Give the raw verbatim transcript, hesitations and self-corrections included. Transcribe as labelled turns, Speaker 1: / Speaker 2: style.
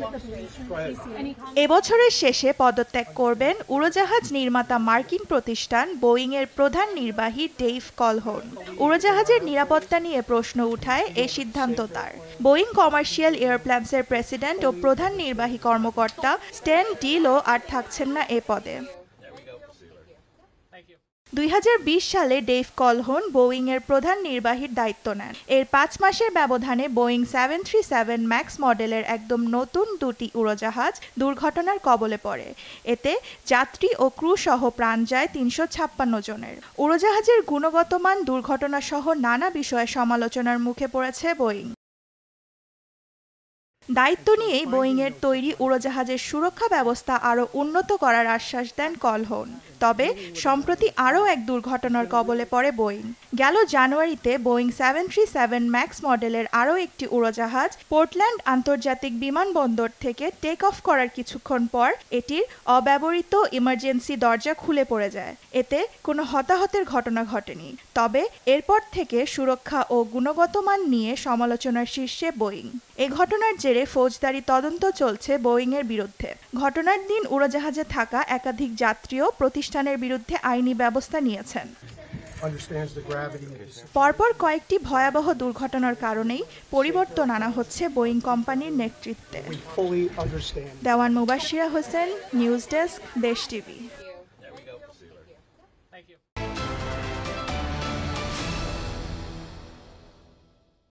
Speaker 1: এবছরের শেষে পদত্যাগ করবেন উড়োজাহাজ নির্মাতা মার্কিন প্রতিষ্ঠান বোয়িং এর প্রধান নির্বাহী ডেভ কলহোর্ন। উড়োজাহাজের নিরাপত্তা নিয়ে প্রশ্ন উঠায় এ সিদ্ধান্ত তার। বোয়িং কমার্শিয়াল এয়ারপ্লেনসের প্রেসিডেন্ট ও প্রধান নির্বাহী কর্মকর্তা স্ট্যান ডিলও আর থাকছেন না এ পদে। দুই হাজার বিশ সালে ডেভ কলহোর্ন বোয়িং এর প্রধান নির্বাহীর দায়িত্ব নেন। এর পাঁচ মাসের ব্যবধানে Boeing seven three seven max মডেলের একদম নতুন দুটি উড়োজাহাজ দুর্ঘটনার কবলে পড়ে। এতে যাত্রী ও ক্রু সহ প্রাণ যায় তিনশো ছাপ্পান্ন জনের। উড়োজাহাজের গুণগত মান, দুর্ঘটনা সহ নানা বিষয়ে সমালোচনার মুখে পড়েছে বোয়িং। দায়িত্ব নিয়েই বোয়িং এর তৈরি উড়োজাহাজের সুরক্ষা ব্যবস্থা আরও উন্নত করার আশ্বাস দেন কলহোর্ন। তবে সম্প্রতি আরও এক দুর্ঘটনার কবলে পড়ে বোয়িং। গেল জানুয়ারিতে Boeing seven three seven max মডেলের আরও একটি উড়োজাহাজ পোর্টল্যান্ড আন্তর্জাতিক বিমানবন্দর থেকে টেক অফ করার কিছুক্ষণ পর এটির অব্যবহৃত ইমার্জেন্সি দরজা খুলে পড়ে যায়। এতে কোনো হতাহতের ঘটনা ঘটেনি। তবে এরপর থেকে সুরক্ষা ও গুণগত মান নিয়ে সমালোচনার শীর্ষে বোয়িং। এ ঘটনার জেরে ফৌজদারি তদন্ত চলছে বোয়িং এর বিরুদ্ধে। ঘটনার দিন উড়োজাহাজে থাকা একাধিক যাত্রীও প্রতিষ্ঠানের বিরুদ্ধে আইনি ব্যবস্থা নিয়েছেন। পরপর কয়েকটি ভয়াবহ দুর্ঘটনার কারণেই পরিবর্তন আনা হচ্ছে বোয়িং কোম্পানির নেতৃত্বে। Dewan Mubashshira Hossain, news desk, Desh TV.